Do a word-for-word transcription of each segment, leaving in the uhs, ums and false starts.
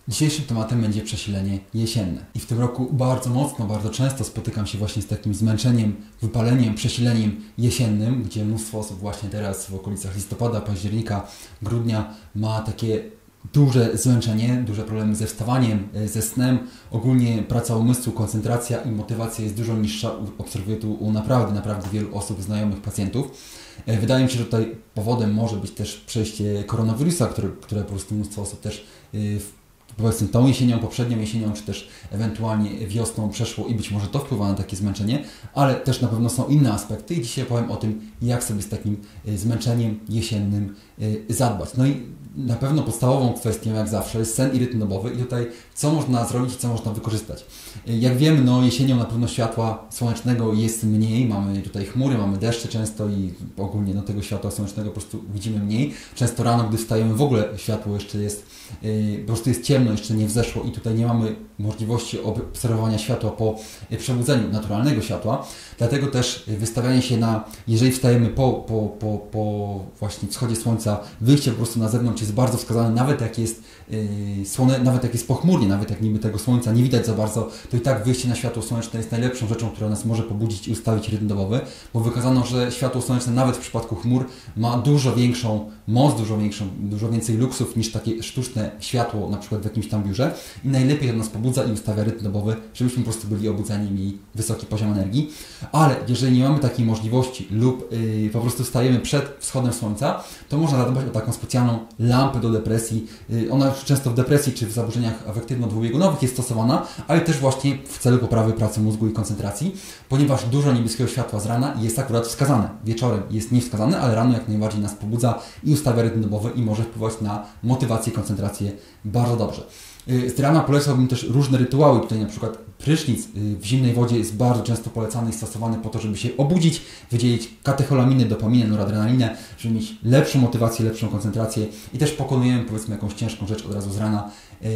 Dzisiejszym tematem będzie przesilenie jesienne. I w tym roku bardzo mocno, bardzo często spotykam się właśnie z takim zmęczeniem, wypaleniem, przesileniem jesiennym, gdzie mnóstwo osób właśnie teraz w okolicach listopada, października, grudnia ma takie duże zmęczenie, duże problemy ze wstawaniem, ze snem. Ogólnie praca umysłu, koncentracja i motywacja jest dużo niższa. Obserwuję tu u naprawdę, naprawdę wielu osób, znajomych, pacjentów. Wydaje mi się, że tutaj powodem może być też przejście koronawirusa, które, które po prostu mnóstwo osób też w powiedzmy tą jesienią, poprzednią jesienią, czy też ewentualnie wiosną przeszło i być może to wpływa na takie zmęczenie, ale też na pewno są inne aspekty i dzisiaj powiem o tym, jak sobie z takim zmęczeniem jesiennym zadbać. No i na pewno podstawową kwestią, jak zawsze, jest sen i rytm dobowy i tutaj co można zrobić i co można wykorzystać. Jak wiemy, no jesienią na pewno światła słonecznego jest mniej, mamy tutaj chmury, mamy deszcze często i ogólnie no, tego światła słonecznego po prostu widzimy mniej. Często rano, gdy wstajemy, w ogóle światło jeszcze jest, yy, po prostu jest ciemno, jeszcze nie wzeszło i tutaj nie mamy możliwości obserwowania światła po przebudzeniu naturalnego światła. Dlatego też wystawianie się na, jeżeli wstajemy po, po, po, po właśnie wschodzie słońca, wyjście po prostu na zewnątrz jest bardzo wskazane, nawet jak jest yy, słone, nawet jak jest pochmurnie, nawet jak niby tego słońca nie widać za bardzo, to i tak wyjście na światło słoneczne jest najlepszą rzeczą, która nas może pobudzić i ustawić rytm dobowy, bo wykazano, że światło słoneczne nawet w przypadku chmur ma dużo większą moc, dużo większą, dużo więcej luksów niż takie sztuczne światło, na przykład w jakimś tam biurze i najlepiej to nas pobudza i ustawia rytm dobowy, żebyśmy po prostu byli obudzeni i mieli wysoki poziom energii. Ale jeżeli nie mamy takiej możliwości lub yy, po prostu wstajemy przed wschodem słońca, to można zadbać o taką specjalną lampę do depresji. Yy, ona często w depresji czy w zaburzeniach afektywno-dwubiegunowych jest stosowana, ale też właśnie w celu poprawy pracy mózgu i koncentracji, ponieważ dużo niebieskiego światła z rana jest akurat wskazane. Wieczorem jest niewskazane, ale rano jak najbardziej nas pobudza i ustawia rytm dobowy i może wpływać na motywację i koncentrację bardzo dobrze. Z rana polecałbym też różne rytuały. Tutaj na przykład prysznic w zimnej wodzie jest bardzo często polecany i stosowany po to, żeby się obudzić, wydzielić katecholaminy, dopaminę, noradrenalinę, żeby mieć lepszą motywację, lepszą koncentrację i też pokonujemy powiedzmy jakąś ciężką rzecz od razu z rana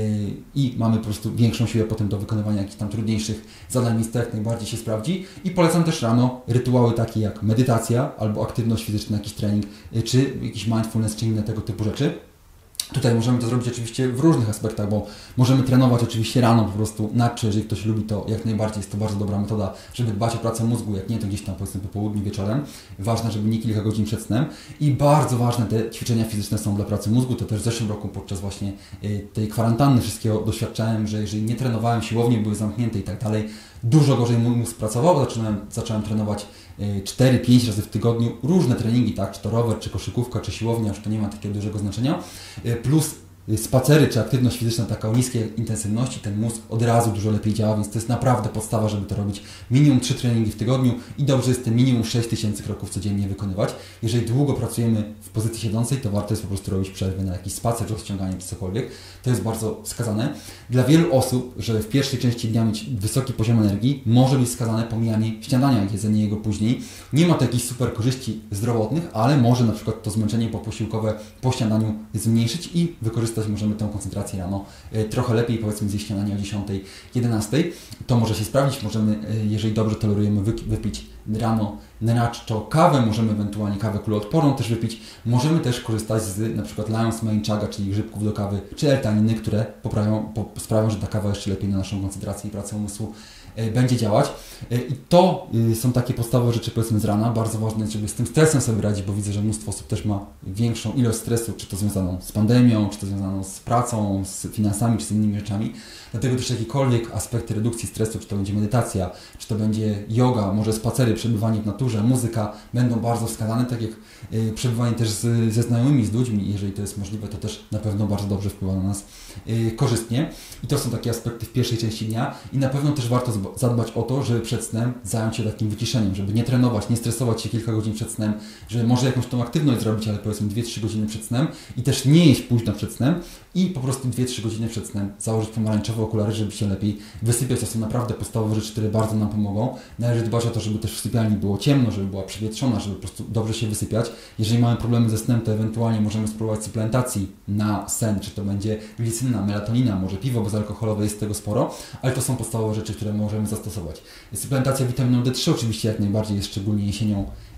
i mamy po prostu większą siłę potem do wykonywania jakichś tam trudniejszych zadań, więc to jak najbardziej się sprawdzi. I polecam też rano rytuały takie jak medytacja albo aktywność fizyczna, jakiś trening, czy jakiś mindfulness, czy inne tego typu rzeczy. Tutaj możemy to zrobić oczywiście w różnych aspektach, bo możemy trenować oczywiście rano po prostu na czy, jeżeli ktoś lubi to jak najbardziej jest to bardzo dobra metoda, żeby dbać o pracę mózgu, jak nie to gdzieś tam powiedzmy po południu, wieczorem. Ważne, żeby nie kilka godzin przed snem i bardzo ważne te ćwiczenia fizyczne są dla pracy mózgu. To też w zeszłym roku podczas właśnie tej kwarantanny wszystkiego doświadczałem, że jeżeli nie trenowałem, siłownie były zamknięte i tak dalej, dużo gorzej mój mózg pracował, zacząłem, zacząłem trenować cztery pięć razy w tygodniu, różne treningi, tak, czy to rower, czy koszykówka, czy siłownia, już to nie ma takiego dużego znaczenia, plus spacery, czy aktywność fizyczna taka o niskiej intensywności, ten mózg od razu dużo lepiej działa, więc to jest naprawdę podstawa, żeby to robić minimum trzy treningi w tygodniu i dobrze jest te minimum sześć tysięcy kroków codziennie wykonywać. Jeżeli długo pracujemy w pozycji siedzącej, to warto jest po prostu robić przerwy na jakiś spacer, rozciąganie czy cokolwiek. To jest bardzo wskazane. Dla wielu osób, żeby w pierwszej części dnia mieć wysoki poziom energii, może być wskazane pomijanie śniadania, jedzenie jego później. Nie ma to jakichś super korzyści zdrowotnych, ale może na przykład to zmęczenie poposiłkowe po śniadaniu zmniejszyć i wykorzystać możemy tę koncentrację rano trochę lepiej, powiedzmy zjeść śniadanie o dziesiątej, jedenastej. To może się sprawdzić, możemy, jeżeli dobrze tolerujemy, wypić rano nenaczo kawę, możemy ewentualnie kawę kuloodporną też wypić. Możemy też korzystać z na przykład Lion's Mane Chaga, czyli grzybków do kawy, czy L-taniny, które poprawią, po, sprawią, że ta kawa jeszcze lepiej na naszą koncentrację i pracę umysłu będzie działać. I to są takie podstawowe rzeczy, powiedzmy z rana. Bardzo ważne jest, żeby z tym stresem sobie radzić, bo widzę, że mnóstwo osób też ma większą ilość stresu, czy to związaną z pandemią, czy to związaną z pracą, z finansami, czy z innymi rzeczami. Dlatego też jakiekolwiek aspekty redukcji stresu, czy to będzie medytacja, czy to będzie yoga, może spacery, przebywanie w naturze, muzyka, będą bardzo wskazane, tak jak y, przebywanie też z, ze znajomymi, z ludźmi, jeżeli to jest możliwe, to też na pewno bardzo dobrze wpływa na nas y, korzystnie. I to są takie aspekty w pierwszej części dnia i na pewno też warto zadbać o to, żeby przed snem zająć się takim wyciszeniem, żeby nie trenować, nie stresować się kilka godzin przed snem, żeby może jakąś tą aktywność zrobić, ale powiedzmy dwie trzy godziny przed snem i też nie jeść późno przed snem i po prostu dwie trzy godziny przed snem założyć pomarańczowe okulary, żeby się lepiej wysypiać. To są naprawdę podstawowe rzeczy, które bardzo nam pomogą. Należy dbać o to, żeby też w sypialni było ciemno, żeby była przewietrzona, żeby po prostu dobrze się wysypiać. Jeżeli mamy problemy ze snem, to ewentualnie możemy spróbować suplementacji na sen, czy to będzie glicyna, melatonina, może piwo bezalkoholowe, jest tego sporo, ale to są podstawowe rzeczy, które możemy zastosować. Suplementacja witaminą D trzy oczywiście jak najbardziej jest szczególnie jesienią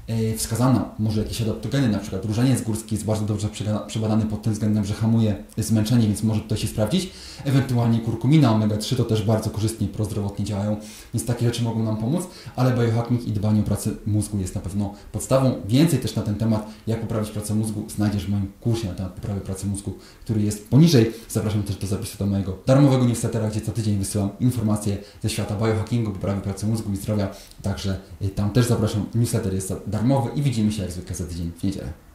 wskazano może jakieś adaptogeny, na przykład różaniec górski jest bardzo dobrze przebadany pod tym względem, że hamuje zmęczenie, więc może tutaj się sprawdzić. Ewentualnie kurkumina, omega trzy to też bardzo korzystnie prozdrowotnie działają, więc takie rzeczy mogą nam pomóc, ale biohacking i dbanie o pracę mózgu jest na pewno podstawą. Więcej też na ten temat, jak poprawić pracę mózgu, znajdziesz w moim kursie na temat poprawy pracy mózgu, który jest poniżej. Zapraszam też do zapisu do mojego darmowego newslettera, gdzie co tydzień wysyłam informacje ze świata biohackingu, poprawy pracy mózgu i zdrowia, także tam też zapraszam. Newsletter jest darmowy i widzimy się jak zwykle za tydzień w niedzielę.